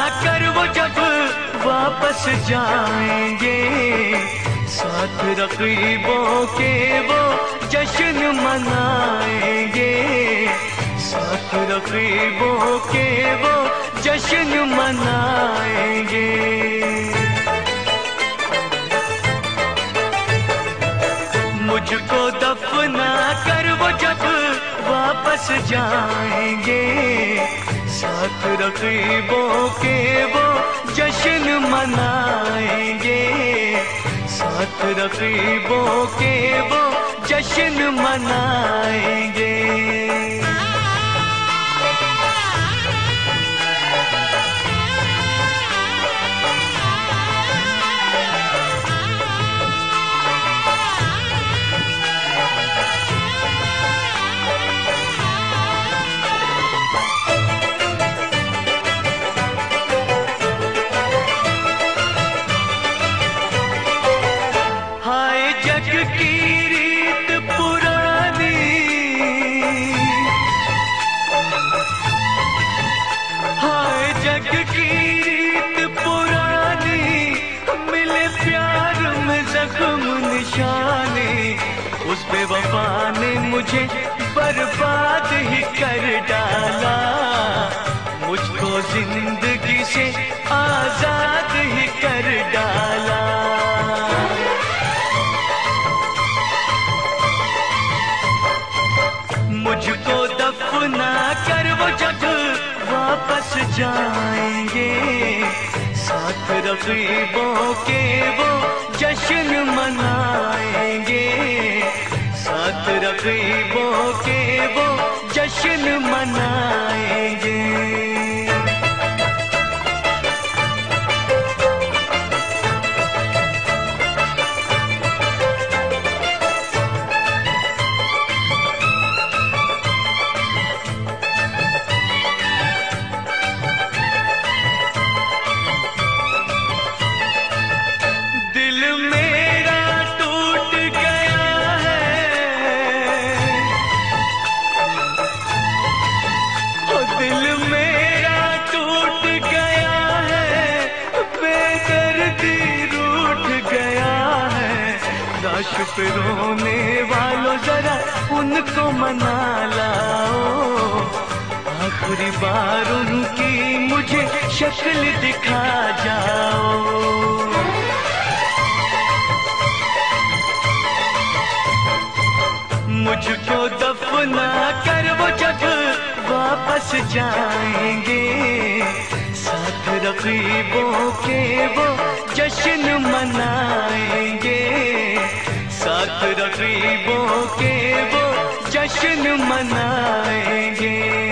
कर वो जब वापस जाएंगे, साथ रकीबों के वो जश्न मनाएंगे, साथ रकीबों के वो जश्न मनाएंगे। मुझको दफना कर वो जब वापस जाएंगे, साथ रकीबों के वो जश्न मनाएंगे, साथ रकीबों के वो जश्न मनाएंगे। उस बेवफा ने मुझे बर्बाद ही कर डाला, मुझको जिंदगी से आजाद ही कर डाला। मुझको दफना कर वो जब वापस जाएंगे, साथ रकीबों के वो जश्न मनाएंगे, साथ रकीबों के वो जश्न मनाएंगे। पे रोने वालों जरा उनको मना लाओ, आखिरी बार उनकी मुझे शक्ल दिखा जाओ। मुझको दफना कर वो जब वापस जाएंगे, साथ रकीबों के वो जश्न मनाएंगे, साथ रकीबों के वो जश्न मनाएंगे।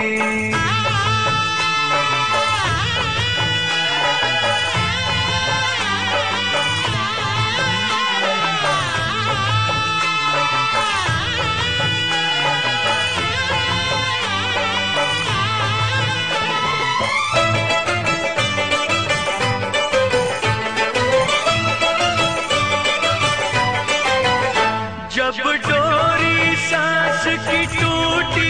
जब डोरी सांस की टूटी,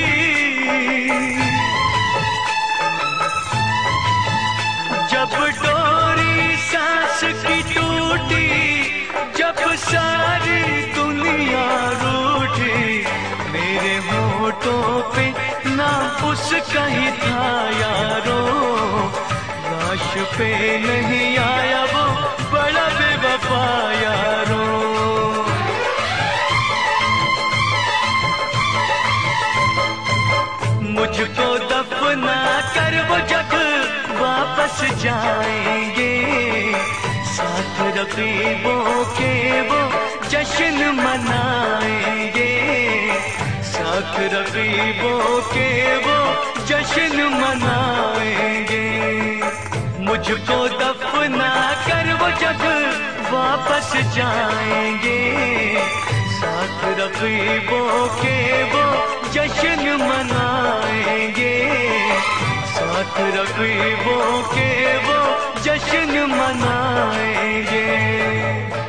जब डोरी सांस की टूटी, जब सारी दुनिया रूठी, मेरे होठों पे नाम उसका ही था यारो, लाश पे नहीं आया वो बड़ा बेवफा यारो। मुझको दफना कर वो जब वापस जाएंगे, साथ रकीबों के वो जश्न मनाएंगे, साथ रकीबों के वो जश्न मनाएंगे। मुझको दफना कर वो जब वापस जाएंगे, साथ रकीबों के वो जश्न मनाएंगे, साथ रकीबों के वो जश्न मनाएंगे।